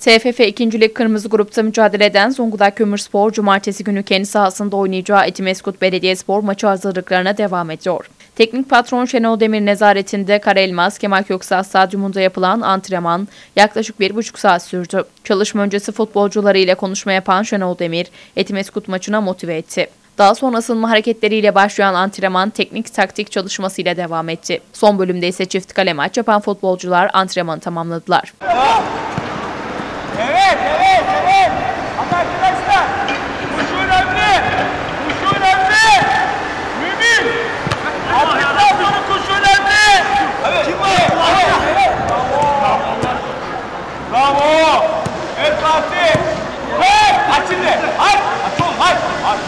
TFF 2. Lig Kırmızı Grup'ta mücadele eden Zonguldak Kömürspor, cumartesi günü kendi sahasında oynayacağı Etimesgut Belediyespor maçı hazırlıklarına devam ediyor. Teknik patron Şenol Demir nezaretinde Karaelmaz Kemal Köksal Stadyumunda yapılan antrenman yaklaşık 1,5 saat sürdü. Çalışma öncesi futbolcuları ile konuşma yapan Şenol Demir, Etimesgut maçına motive etti. Daha sonra ısınma hareketleriyle başlayan antrenman teknik taktik çalışmasıyla devam etti. Son bölümde ise çift kale maç yapan futbolcular antrenmanı tamamladılar. Evet. Ama arkadaşlar, koşu önemli. Koşu önemli. Mümin. Attıktan sonra koşu önemli. Evet. Kim var? Evet. Bravo. Evet Fatih. Evet. Aç şimdi. Aç oğlum. Aç.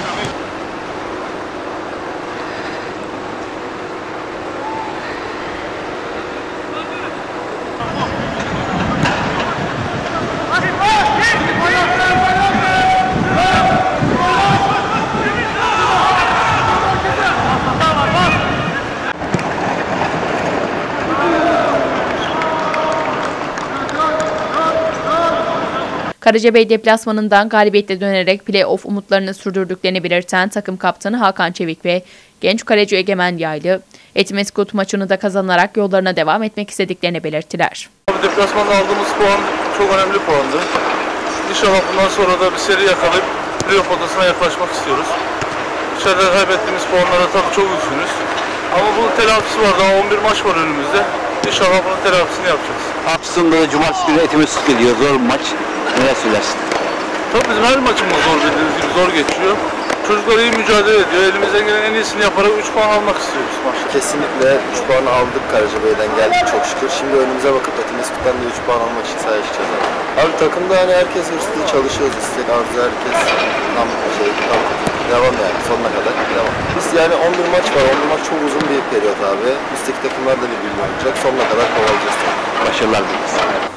Karacabey deplasmanından galibiyetle dönerek play-off umutlarını sürdürdüklerini belirten takım kaptanı Hakan Çevik ve genç kaleci Egemen Yaylı, Etimesgut maçını da kazanarak yollarına devam etmek istediklerini belirttiler. Deplasmanda aldığımız puan çok önemli puandı. İnşallah bundan sonra da bir seri yakalayıp play-off potasına yaklaşmak istiyoruz. İçeride kaybettiğimiz puanlara tabii çok üzgünüz. Ama bunun telafisi var, daha 11 maç var önümüzde. İnşallah bunun telafisini yapacağız. Aslında da cumartesi günü Etimesgut geliyor, zor bir maç. Neler söylersin? Tabii bizim her maçımız zor, bildiğiniz gibi zor geçiyor. Çocuklar iyi mücadele ediyor. Elimizden gelen en iyisini yaparak 3 puan almak istiyoruz maçta. Kesinlikle 3 puan aldık, Karacabey'den geldik çok şükür. Şimdi önümüze bakıp Etimesgut'tan da 3 puan almak için sahaya çıkacağız abi. Abi takımda hani herkes hırslı, çalışıyoruz, istek arzu herkes tam devam yani sonuna kadar devam. Biz yani 11 maç var, 11 maç çok uzun bir periyot abi. Üstteki takımlar da birbirini oynayacak, sonuna kadar kovalayacağız. Başarılar dileriz.